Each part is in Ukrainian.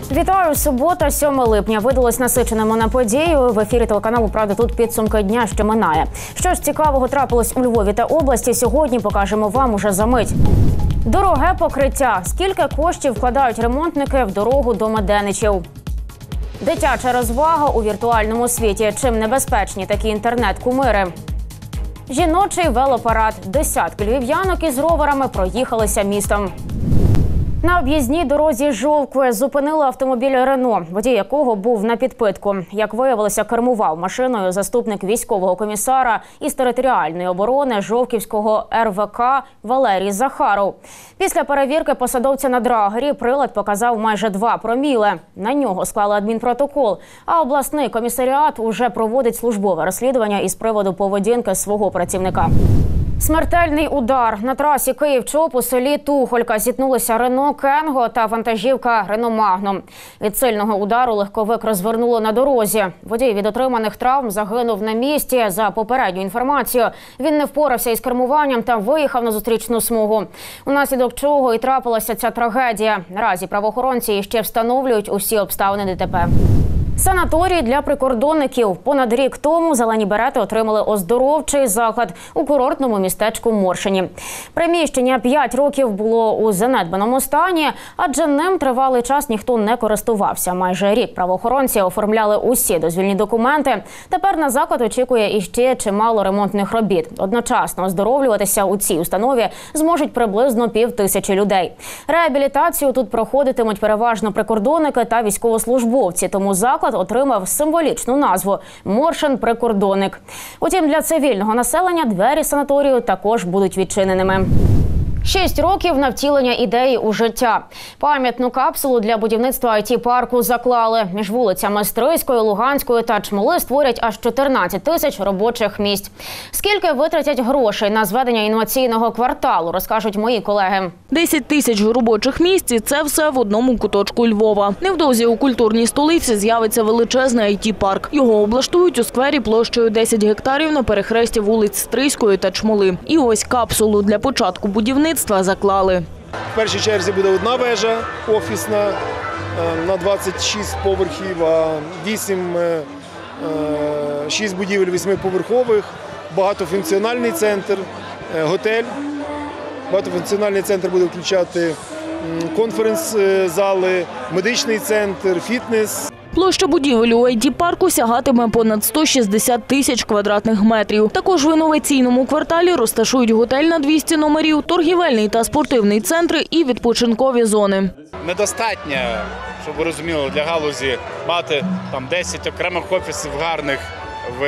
Вітаю! Субота, 7 липня. Видалось насиченими на подію. В ефірі телеканалу «Правда» тут підсумки дня, що минає. Що ж цікавого трапилось у Львові та області, сьогодні покажемо вам уже за мить. Дороге покриття. Скільки коштів вкладають ремонтники в дорогу до Меденичів? Дитяча розвага у віртуальному світі. Чим небезпечні такі інтернет-кумири? Жіночий велопарад. Десятки львів'янок із роверами проїхалися містом. На об'їзній дорозі Жовкви зупинили автомобіль «Рено», водій якого був на підпитку. Як виявилося, кермував машиною заступник військового комісара із територіальної оборони Жовківського РВК Валерій Захаров. Після перевірки посадовця на драгері прилад показав майже 2 проміли. На нього склали адмінпротокол, а обласний комісаріат уже проводить службове розслідування із приводу поведінки свого працівника. Смертельний удар. На трасі Київ-Чоп у селі Тухолька зіткнулися Рено Кенго та вантажівка Рено Магнум. Від сильного удару легковик розвернуло на дорозі. Водій від отриманих травм загинув на місці. За попередню інформацію, він не впорався із кермуванням та виїхав на зустрічну смугу. Унаслідок чого і трапилася ця трагедія. Наразі правоохоронці ще встановлюють усі обставини ДТП. Санаторій для прикордонників. Понад рік тому «Зелені берети» отримали оздоровчий заклад у курортному містечку Моршині. Приміщення 5 років було у занедбаному стані, адже ним тривалий час ніхто не користувався. Майже рік правоохоронці оформляли усі дозвільні документи. Тепер на заклад очікує іще чимало ремонтних робіт. Одночасно оздоровлюватися у цій установі зможуть приблизно 5000 людей. Реабілітацію тут проходитимуть переважно прикордонники та військовослужбовці, тому заклад отримав символічну назву «Моршин-прикордонник». Утім, для цивільного населення двері санаторію також будуть відчиненими. 6 років на втілення ідеї у життя. Пам'ятну капсулу для будівництва IT-парку заклали. Між вулицями Стрийської, Луганської та Чмоли створять аж 14 тисяч робочих місць. Скільки витратять грошей на зведення інноваційного кварталу, розкажуть мої колеги. 10 тисяч робочих місць – це все в одному куточку Львова. Невдовзі у культурній столиці з'явиться величезний IT-парк. Його облаштують у сквері площею 10 гектарів на перехресті вулиць Стрийської та Чмоли. І ось капсулу для початку будівництва заклали. В першій черзі буде одна вежа офісна на 26 поверхів, а 6 будівель 8-поверхових, багатофункціональний центр, готель. Багатофункціональний центр буде включати конференц-зали, медичний центр, фітнес. Площа будівель у IT-парку сягатиме понад 160 тисяч квадратних метрів. Також в інноваційному кварталі розташують готель на 200 номерів, торгівельний та спортивний центри і відпочинкові зони. Недостатньо, щоб ви розуміли, для галузі мати 10 окремих офісів гарних в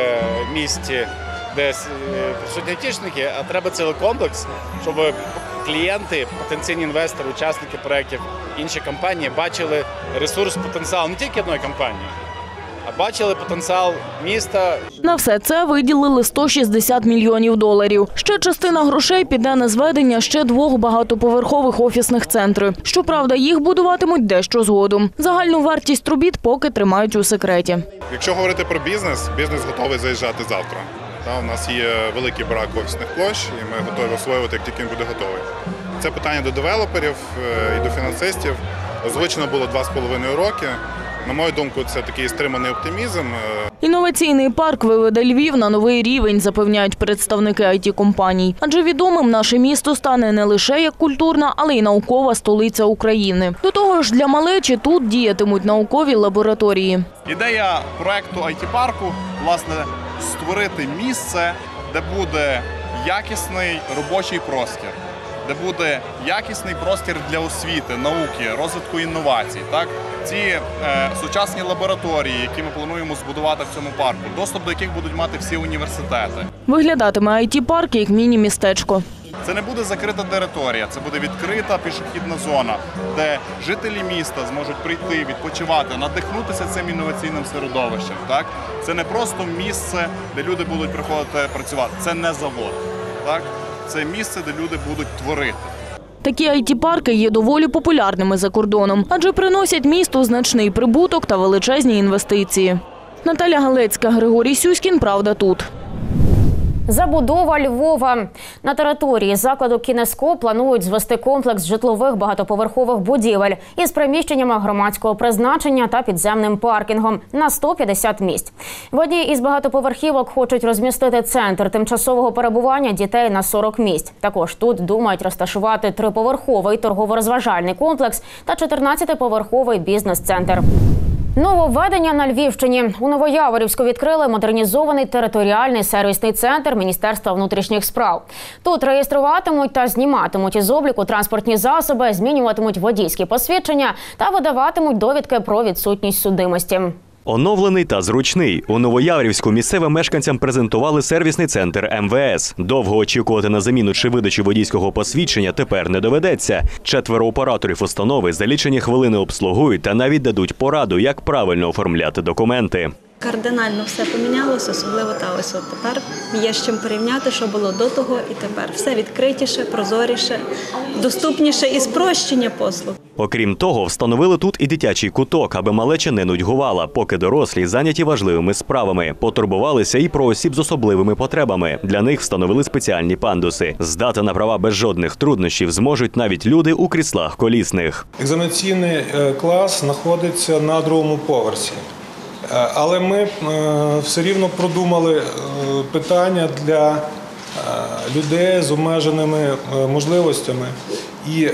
місті, де присутні айтішники, а треба цілий комплекс, щоб клієнти, потенційні інвестори, учасники проєктів, інші компанії бачили ресурс, потенціал не тільки одної компанії, а бачили потенціал міста. На все це виділили 160 мільйонів доларів. Ще частина грошей піде на зведення ще 2 багатоповерхових офісних центрів. Щоправда, їх будуватимуть дещо згодом. Загальну вартість робіт поки тримають у секреті. Якщо говорити про бізнес, бізнес готовий заїжджати завтра. У нас є великий брак офісних площ, і ми готові освоювати, як тільки він буде готовий. Це питання до девелоперів і до фінансистів. Озвучено було 2,5 роки. На мою думку, це такий стриманий оптимізм. Інноваційний парк виведе Львів на новий рівень, запевняють представники IT-компаній. Адже відомим наше місто стане не лише як культурна, але й наукова столиця України. До того ж, для малечі тут діятимуть наукові лабораторії. Ідея проєкту IT-парку, власне, створити місце, де буде якісний робочий простір, де буде якісний простір для освіти, науки, розвитку інновацій. Ці сучасні лабораторії, які ми плануємо збудувати в цьому парку, доступ до яких будуть мати всі університети. Виглядатиме IT-парк як міні-містечко. Це не буде закрита територія, це буде відкрита пішохідна зона, де жителі міста зможуть прийти, відпочивати, надихнутися цим інноваційним середовищем. Це не просто місце, де люди будуть приходити працювати, це не завод. Це місце, де люди будуть творити. Такі IT-парки є доволі популярними за кордоном, адже приносять місту значний прибуток та величезні інвестиції. Наталя Галецька, Григорій Сюськін, «Правда» тут. Забудова Львова. На території закладу «Кінеско» планують звести комплекс житлових багатоповерхових будівель із приміщеннями громадського призначення та підземним паркінгом на 150 місць. В одній із багатоповерхівок хочуть розмістити центр тимчасового перебування дітей на 40 місць. Також тут думають розташувати 3-поверховий торгово-розважальний комплекс та 14-поверховий бізнес-центр. Нововведення на Львівщині. У Новояворівську відкрили модернізований територіальний сервісний центр Міністерства внутрішніх справ. Тут реєструватимуть та зніматимуть із обліку транспортні засоби, змінюватимуть водійські посвідчення та видаватимуть довідки про відсутність судимості. Оновлений та зручний. У Новояворівську місцевим мешканцям презентували сервісний центр МВС. Довго очікувати на заміну чи видачу водійського посвідчення тепер не доведеться. 4 операторів установи за лічені хвилини обслугують та навіть дадуть пораду, як правильно оформляти документи. Кардинально все помінялося, особливо ось тепер є з чим порівняти, що було до того і тепер. Все відкритіше, прозоріше, доступніше і спрощення послуг. Окрім того, встановили тут і дитячий куток, аби малеча не нудьгувала, поки дорослі зайняті важливими справами. Потурбувалися і про осіб з особливими потребами. Для них встановили спеціальні пандуси. Здати на права без жодних труднощів зможуть навіть люди у кріслах колісних. Екзаменаційний клас знаходиться на 2-му поверсі. Але ми все рівно продумали питання для людей з обмеженими можливостями. І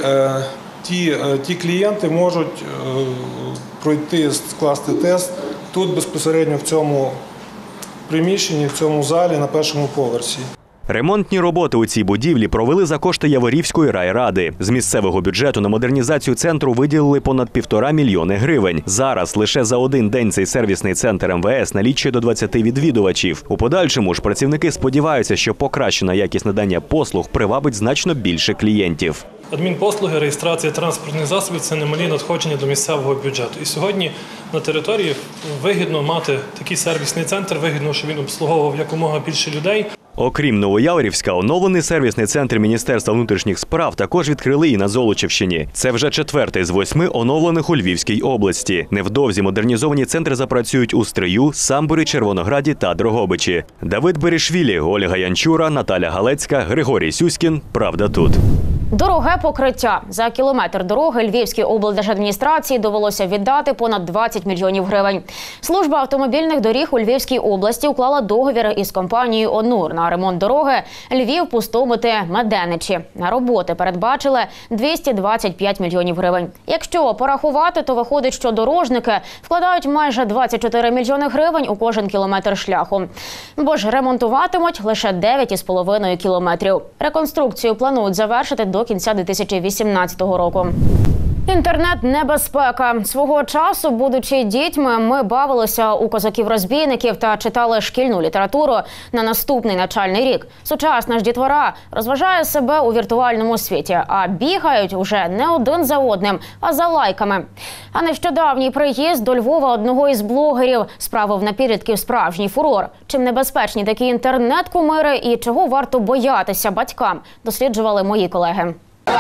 ті клієнти можуть пройти, скласти тест тут безпосередньо в цьому приміщенні, в цьому залі на 1-му поверсі. Ремонтні роботи у цій будівлі провели за кошти Яворівської райради. З місцевого бюджету на модернізацію центру виділили понад 1,5 мільйони гривень. Зараз лише за один день цей сервісний центр МВС налічує до 20 відвідувачів. У подальшому ж працівники сподіваються, що покращена якість надання послуг привабить значно більше клієнтів. Адмінпослуги, реєстрація транспортних засобів – це немалі надходження до місцевого бюджету. І сьогодні на території вигідно мати такий сервісний центр, вигідно, щоб він обслуговував якомога більше людей. Окрім Новояворівська, оновлений сервісний центр Міністерства внутрішніх справ також відкрили і на Золочівщині. Це вже 4-й з 8 оновлених у Львівській області. Невдовзі модернізовані центри запрацюють у Стрию, Самборі, Червонограді та Дрогобичі. Давид Берішвілі, Ольга Янчура, Наталя Галецька, Григорій Сюськін. Правда тут. Дороге покриття. За кілометр дороги Львівській облдержадміністрації довелося віддати понад 20 мільйонів гривень. Служба автомобільних доріг у Львівській області уклала договір із компанією «Онур» на ремонт дороги Львів-Пустомити-Меденичі. На роботи передбачили 225 мільйонів гривень. Якщо порахувати, то виходить, що дорожники вкладають майже 24 мільйони гривень у кожен кілометр шляху. Бо ж ремонтуватимуть лише 9,5 кілометрів. Реконструкцію планують завершити до кінця 2018 року. Інтернет-небезпека. Свого часу, будучи дітьми, ми бавилися у козаків-розбійників та читали шкільну літературу на наступний навчальний рік. Сучасна ж дітвора розважає себе у віртуальному світі, а бігають уже не один за одним, а за лайками. А нещодавній приїзд до Львова одного із блогерів справив на підлітків справжній фурор. Чим небезпечні такі інтернет-кумири і чого варто боятися батькам, досліджували мої колеги.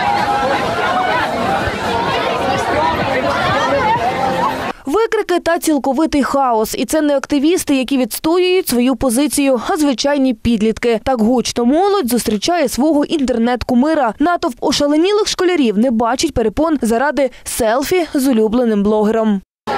Викрики та цілковитий хаос. І це не активісти, які відстоюють свою позицію, а звичайні підлітки. Так гучно молодь зустрічає свого інтернет-кумира. Натовп ошаленілих школярів не бачить перепон заради селфі з улюбленим блогером.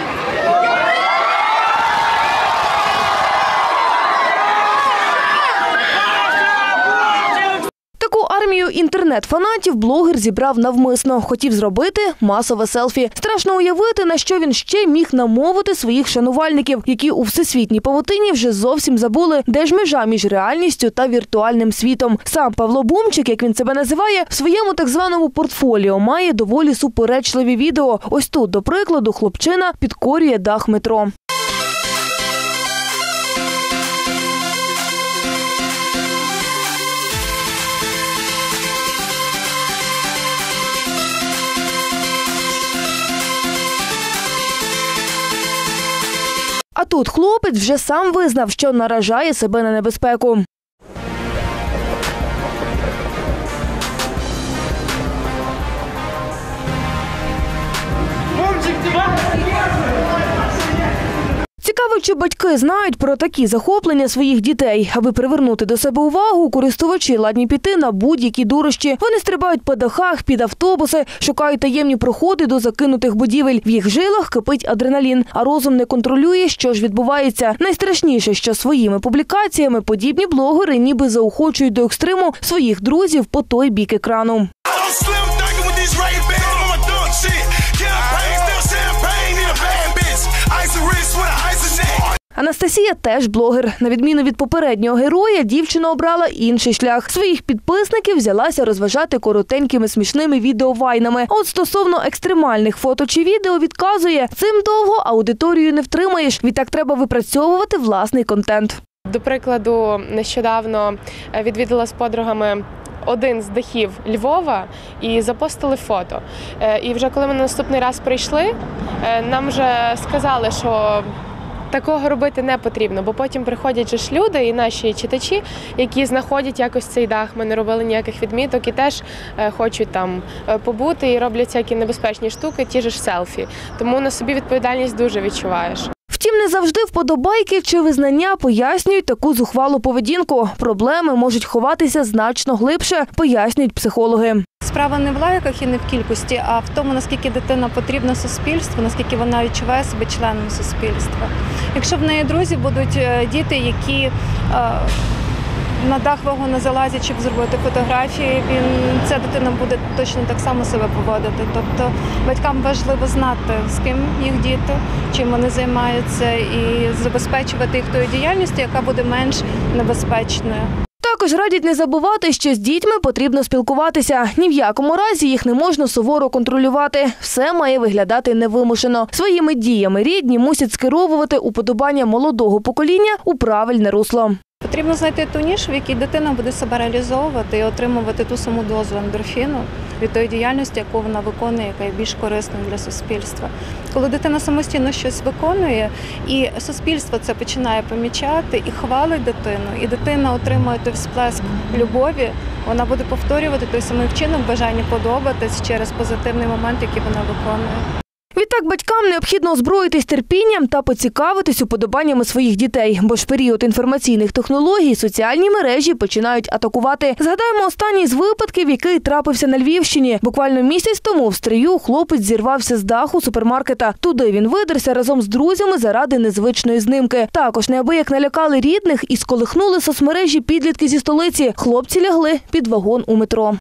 Армію інтернет-фанатів блогер зібрав навмисно. Хотів зробити масове селфі. Страшно уявити, на що він ще міг намовити своїх шанувальників, які у всесвітній павутині вже зовсім забули, де ж межа між реальністю та віртуальним світом. Сам Павло Бумчик, як він себе називає, в своєму так званому портфоліо має доволі суперечливі відео. Ось тут, до прикладу, хлопчина підкорює дах метро. А тут хлопець вже сам визнав, що наражає себе на небезпеку. Цікаво, чи батьки знають про такі захоплення своїх дітей. Аби привернути до себе увагу, користувачі ладні піти на будь-які дурощі. Вони стрибають по дахах, під автобуси, шукають таємні проходи до закинутих будівель. В їх жилах кипить адреналін, а розум не контролює, що ж відбувається. Найстрашніше, що своїми публікаціями подібні блогери ніби заохочують до екстриму своїх друзів по той бік екрану. Анастасія теж блогер. На відміну від попереднього героя, дівчина обрала інший шлях. Своїх підписників взялася розважати коротенькими смішними відеовайнами. А от стосовно екстремальних фото чи відео відказує, цим довго аудиторію не втримаєш. Відтак треба випрацьовувати власний контент. До прикладу, нещодавно відвідала з подругами один з дахів Львова і запостили фото. І вже коли ми наступний раз прийшли, нам вже сказали, що такого робити не потрібно, бо потім приходять же ж люди і наші читачі, які знаходять якось цей дах. Ми не робили ніяких відміток і теж хочуть там побути і роблять всякі небезпечні штуки, ті ж селфі. Тому на собі відповідальність дуже відчуваєш. Втім, не завжди вподобайки чи визнання пояснюють таку зухвалу поведінку. Проблеми можуть ховатися значно глибше, пояснюють психологи. Справа не в лайках і не в кількості, а в тому, наскільки дитина потрібна суспільству, наскільки вона відчуває себе членом суспільства. Якщо в неї друзі будуть діти, які на дах вагона залазять, щоб зробити фотографії, ця дитина буде точно так само себе поводити. Тобто батькам важливо знати, з ким їх діти, чим вони займаються, і забезпечувати їх тою діяльністю, яка буде менш небезпечною. Також радять не забувати, що з дітьми потрібно спілкуватися. Ні в якому разі їх не можна суворо контролювати. Все має виглядати невимушено. Своїми діями рідні мусять скеровувати уподобання молодого покоління у правильне русло. Потрібно знайти ту нішу, в якій дитина буде себе реалізовувати і отримувати ту саму дозу ендорфіну від тої діяльності, яку вона виконує, яка є більш корисною для суспільства. Коли дитина самостійно щось виконує, і суспільство це починає помічати і хвалить дитину, і дитина отримує той всплеск любові, вона буде повторювати той самий вчинок, бажання подобатись через позитивний момент, який вона виконує. Відтак батькам необхідно озброїтись терпінням та поцікавитись уподобаннями своїх дітей, бо ж в період інформаційних технологій соціальні мережі починають атакувати. Згадаємо останній з випадків, який трапився на Львівщині. Буквально місяць тому в Стрию хлопець зірвався з даху супермаркета. Туди він видерся разом з друзями заради незвичної знимки. Також неабияк налякали рідних і сколихнули соцмережі підлітки зі столиці. Хлопці лягли під вагон у метро.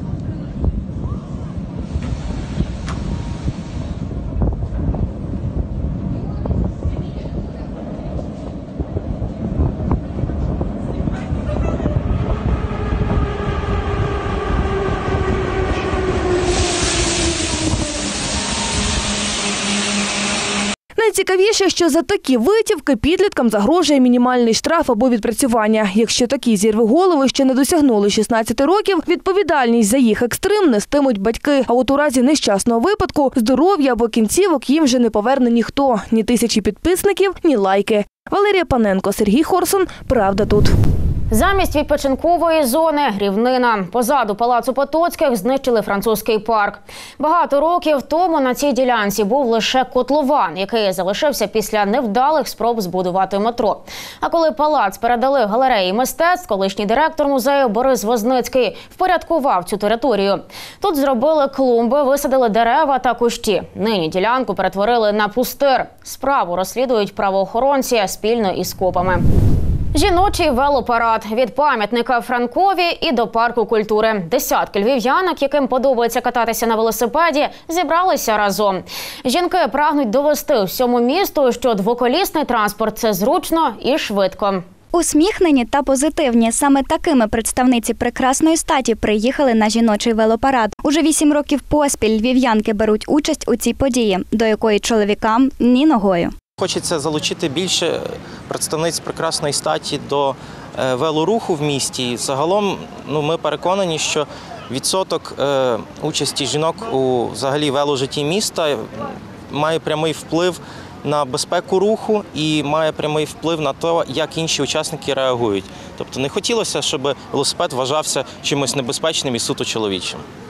Найцікавіше, що за такі витівки підліткам загрожує мінімальний штраф або відпрацювання. Якщо такі зірвиголови ще не досягнули 16 років, відповідальність за їх екстрим нестимуть батьки. А от у разі нещасного випадку здоров'я або кінцівок їм вже не поверне ніхто. Ні тисячі підписників, ні лайки. Валерія Паненко, Сергій Хорсон. Правда тут. Замість відпочинкової зони – рівнина. Позаду палацу Потоцьких знищили французький парк. Багато років тому на цій ділянці був лише котлован, який залишився після невдалих спроб збудувати метро. А коли палац передали галереї мистецтв, колишній директор музею Борис Возницький впорядкував цю територію. Тут зробили клумби, висадили дерева та кущі. Нині ділянку перетворили на пустир. Справу розслідують правоохоронці спільно із КОПами. Жіночий велопарад – від пам'ятника Франкові і до парку культури. Десятки львів'янок, яким подобається кататися на велосипеді, зібралися разом. Жінки прагнуть довести всьому місту, що двоколісний транспорт – це зручно і швидко. Усміхнені та позитивні. Саме такими представниці прекрасної статі приїхали на жіночий велопарад. Уже 8 років поспіль львів'янки беруть участь у цій події, до якої чоловікам ні ногою. Хочеться залучити більше представниць прекрасної статі до велоруху в місті. Загалом ми переконані, що відсоток участі жінок у взагалі веложитті міста має прямий вплив на безпеку руху і має прямий вплив на те, як інші учасники реагують. Тобто не хотілося, щоб велосипед вважався чимось небезпечним і суто чоловічим.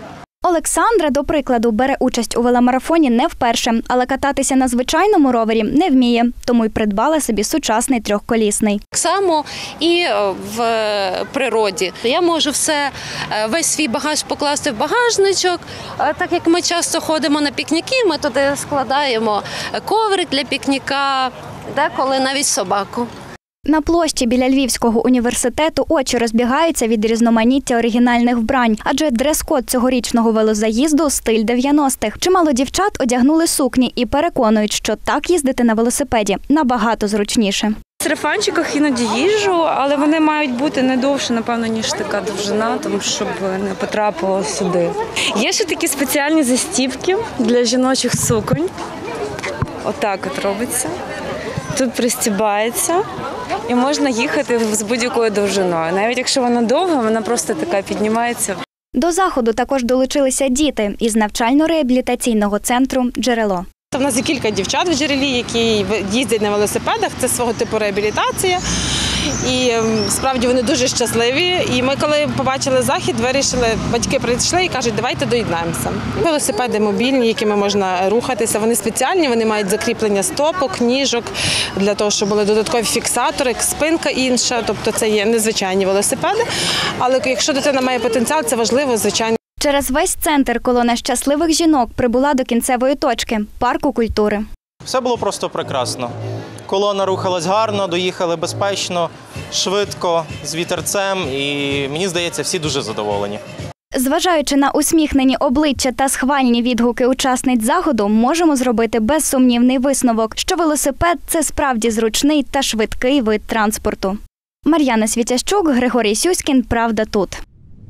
Олександра, до прикладу, бере участь у веломарафоні не вперше, але кататися на звичайному ровері не вміє, тому й придбала собі сучасний трьохколісний. Так само і в природі. Я можу весь свій багаж покласти в багажничок. Так як ми часто ходимо на пікніки, ми туди складаємо коврик для пікніка, деколи навіть собаку. На площі біля Львівського університету очі розбігаються від різноманіття оригінальних вбрань, адже дрес-код цьогорічного велозаїзду – стиль 90-х. Чимало дівчат одягнули сукні і переконують, що так їздити на велосипеді набагато зручніше. В сарафанчиках іноді їжджу, але вони мають бути не довше, напевно, ніж така довжина, тому щоб не потрапило сюди. Є ще такі спеціальні застібки для жіночих суконь. Отак от робиться. Тут пристібається і можна їхати з будь-якою довжиною. Навіть якщо вона довга, вона просто така піднімається. До заходу також долучилися діти із навчально-реабілітаційного центру «Джерело». У нас є кілька дівчат в «Джерелі», які їздять на велосипедах, це свого типу реабілітація. І справді вони дуже щасливі. І ми, коли побачили захід, вирішили, батьки прийшли і кажуть, давайте доєднаємося. Велосипеди мобільні, якими можна рухатися, вони спеціальні, вони мають закріплення стопок, ніжок, для того, щоб були додаткові фіксатори, спинка інша, тобто це є незвичайні велосипеди. Але якщо дитина має потенціал, це важливо, звичайно. Через весь центр колона щасливих жінок прибула до кінцевої точки – парку культури. Все було просто прекрасно. Колона рухалась гарно, доїхали безпечно, швидко, з вітерцем і, мені здається, всі дуже задоволені. Зважаючи на усміхнені обличчя та схвальні відгуки учасниць заходу, можемо зробити безсумнівний висновок, що велосипед – це справді зручний та швидкий вид транспорту. Мар'яна Світящук, Григорій Сюськін. Правда тут.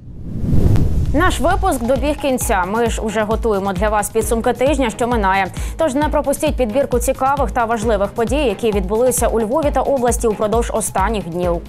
Наш випуск добіг кінця. Ми ж уже готуємо для вас підсумки тижня, що минає. Тож не пропустіть підбірку цікавих та важливих подій, які відбулися у Львові та області упродовж останніх днів.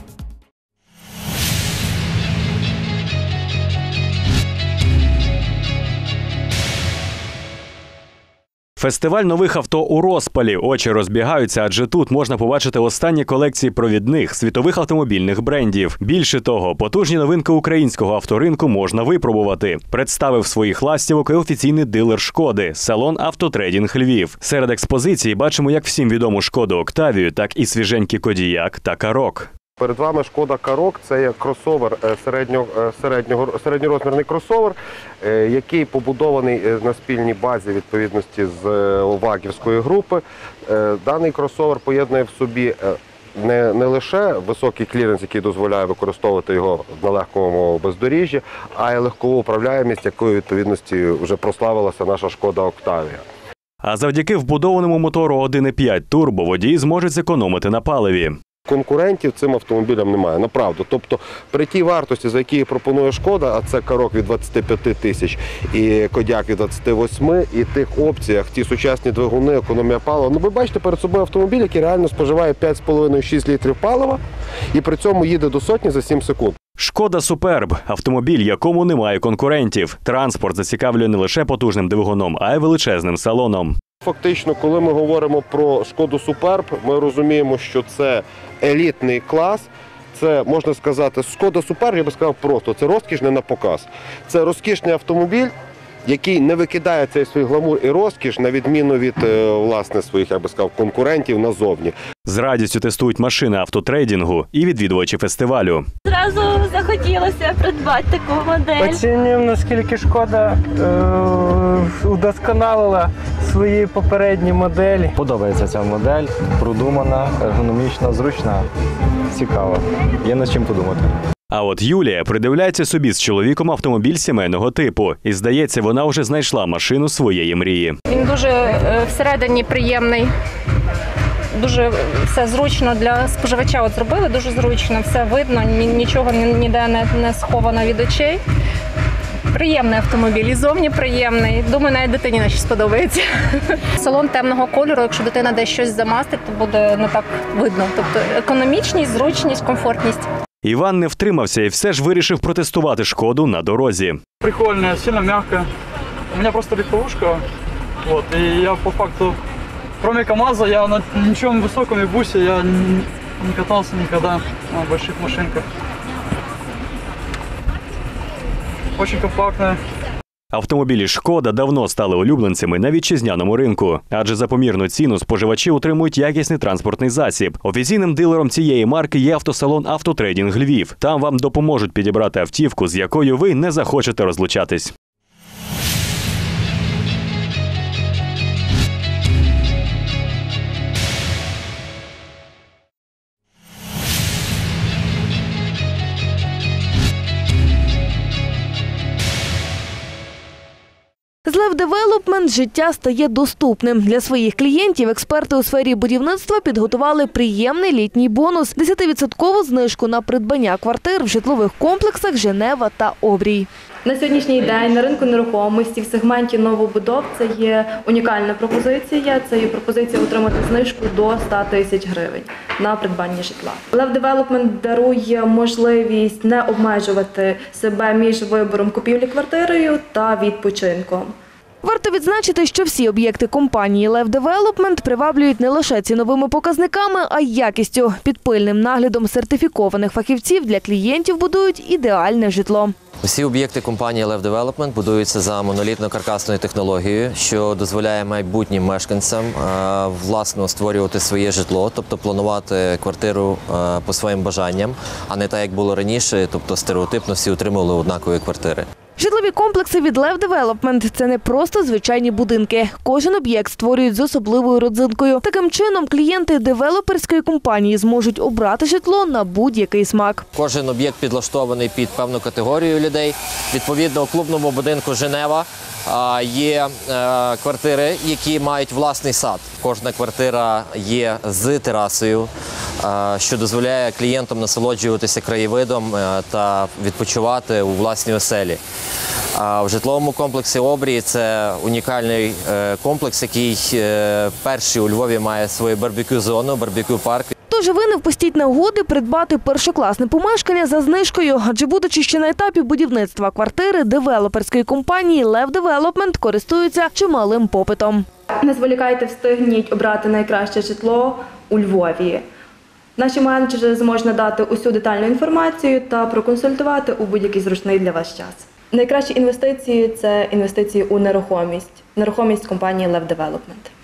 Фестиваль нових авто у розпалі. Очі розбігаються, адже тут можна побачити останні колекції провідних світових автомобільних брендів. Більше того, потужні новинки українського авторинку можна випробувати. Представив своїх ластівок і офіційний дилер «Шкоди» – салон «Автотрейдинг Львів». Серед експозицій бачимо як всім відому «Шкоду Октавію», так і свіженькі «Кодіяк» та «Карок». Перед вами «Шкода Карок» – це є кросовер, середньорозмірний кросовер, який побудований на спільній базі відповідності з вагівської групи. Даний кросовер поєднує в собі не лише високий кліренс, який дозволяє використовувати його на легкому бездоріжжі, а й легкову управляємість, якою відповідності вже прославилася наша «Шкода Октавія». А завдяки вбудованому мотору 1,5 турбо водії зможуть зекономити на паливі. Конкурентів цим автомобілям немає, направду. Тобто при тій вартості, за які пропонує «Шкода», а це «Карок» від 25 тисяч і «Кодіяк» від 28, і тих опціях, ті сучасні двигуни, економія палива. Ну, ви бачите перед собою автомобіль, який реально споживає 5,5-6 літрів палива і при цьому їде до сотні за 7 секунд. «Шкода Суперб» – автомобіль, якому немає конкурентів. Транспорт зацікавлює не лише потужним двигуном, а й величезним салоном. Фактично, коли ми говоримо про «Шкоду Суперб», ми розуміємо, що це елітний клас. Це, можна сказати, «Шкода Суперб», я би сказав просто, це розкіш не на показ. Це розкішний автомобіль, який не викидає цей свій гламур і розкіш, на відміну від, власне, своїх, я би сказав, конкурентів назовні. З радістю тестують машини автотрейдингу і відвідувачі фестивалю. Зразу захотілося придбати таку модель. Оцінюємо, наскільки «Шкода» удосконалила свої попередні моделі. Подобається ця модель, продумана, ергономічна, зручна, цікава. Є над чим подумати. А от Юлія придивляється собі з чоловіком автомобіль сімейного типу. І, здається, вона вже знайшла машину своєї мрії. Він дуже всередині приємний. Дуже все зручно для споживача. От зробили дуже зручно, все видно, нічого ніде не сховано від очей. Приємний автомобіль, і зовні приємний. Думаю, навіть дитині нашій сподобається. Салон темного кольору, якщо дитина десь щось замастить, то буде не так видно. Тобто економічність, зручність, комфортність. Іван не втримався і все ж вирішив протестувати «Шкоду» на дорозі. Прикольная, сильно мягкая. У меня просто легковушка. Вот, и я по факту, кроме КамАЗа, я на ничем высоком и бусе я не катался никогда на больших машинках. Очень компактная. Автомобілі «Шкода» давно стали улюбленцями на вітчизняному ринку, адже за помірну ціну споживачі отримують якісний транспортний засіб. Офіційним дилером цієї марки є автосалон «Автотрейдинг Львів». Там вам допоможуть підібрати автівку, з якою ви не захочете розлучатись. З Лев Девелопмент життя стає доступним. Для своїх клієнтів експерти у сфері будівництва підготували приємний літній бонус – 10% знижку на придбання квартир в житлових комплексах «Женева» та «Обрій». На сьогоднішній день на ринку нерухомості в сегменті новобудов це є унікальна пропозиція. Це є пропозиція отримати знижку до 100 тисяч гривень на придбання житла. Лев Девелопмент дарує можливість не обмежувати себе між вибором купівлі квартирою та відпочинком. Варто відзначити, що всі об'єкти компанії «Лев Девелопмент» приваблюють не лише ціновими показниками, а й якістю. Під пильним наглядом сертифікованих фахівців для клієнтів будують ідеальне житло. Всі об'єкти компанії «Лев Девелопмент» будуються за монолітно-каркасною технологією, що дозволяє майбутнім мешканцям власно створювати своє житло, тобто планувати квартиру по своїм бажанням, а не так, як було раніше, тобто стереотипно всі отримували однакові квартири. Житлові комплекси від «Лев Девелопмент» – це не просто звичайні будинки. Кожен об'єкт створюють з особливою родзинкою. Таким чином, клієнти девелоперської компанії зможуть обрати житло на будь-який смак. Кожен об'єкт підлаштований під певну категорію людей. Відповідно, у клубному будинку «Женева» є квартири, які мають власний сад. Кожна квартира є з терасою, що дозволяє клієнтам насолоджуватися краєвидом та відпочивати у власній оселі. В житловому комплексі «Обрій» це унікальний комплекс, який перший у Львові має свою барбекю-зону, барбекю-парк. Тож ви не впустіть нагоди придбати першокласне помешкання за знижкою, адже будучи ще на етапі будівництва квартири, девелоперської компанії «Лев Девелопмент» користуються чималим попитом. Не зволікайте, встигніть обрати найкраще житло у Львові. Наші менеджери зможуть надати усю детальну інформацію та проконсультувати у будь-який зручний для вас час. Найкращі інвестиції – це інвестиції у нерухомість. Нерухомість компанії «Лев Девелопмент».